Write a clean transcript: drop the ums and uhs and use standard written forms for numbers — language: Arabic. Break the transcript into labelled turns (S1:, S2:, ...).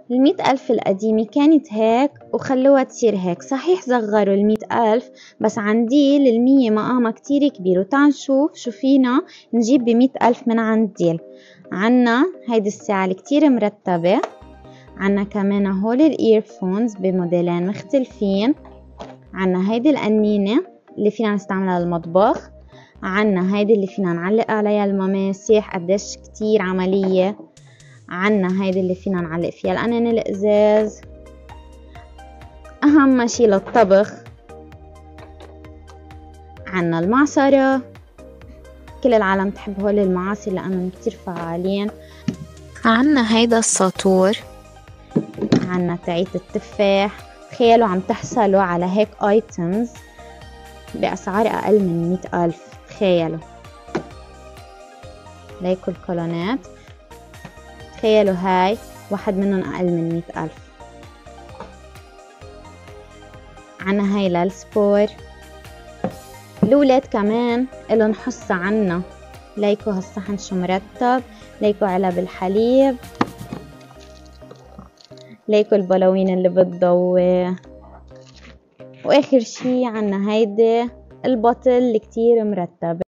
S1: ال100,000 القديمة كانت هيك وخلوها تصير هيك. صحيح صغروا ال100,000 بس عندي لل100 مقامها كتير كبير. وتعال نشوف شو فينا نجيب ب100,000 من عند ديل. عنا هيدي الساعة اللي كتير مرتبة. عنا كمان هول الايرفونز بموديلين مختلفين. عنا هيدي القنينة اللي فينا نستعملها للمطبخ. عنا هيدي اللي فينا نعلق عليها المماسح قديش كتير عملية. عنا هيدي اللي فينا نعلق فيها القنن القزاز. أهم شي للطبخ عنا المعصرة. كل العالم تحب هول المعاصر لأنهم كتير فعالين. عنا هيدا الساطور. عنا تعيت التفاح. تخيلوا عم تحصلوا على هيك ايتمز بأسعار أقل من 100,000. تخيلوا ليكوا الكولونات. تخيلوا هاي واحد منهم أقل من 100,000. عنا هاي للسبور. الأولاد كمان إلهم حصة عنا. ليكوا هالصحن شو مرتب. ليكوا علب الحليب. ليكوا البلاوين اللي بتضوي. وآخر شي عنا هيدي البطل اللي كتير مرتب.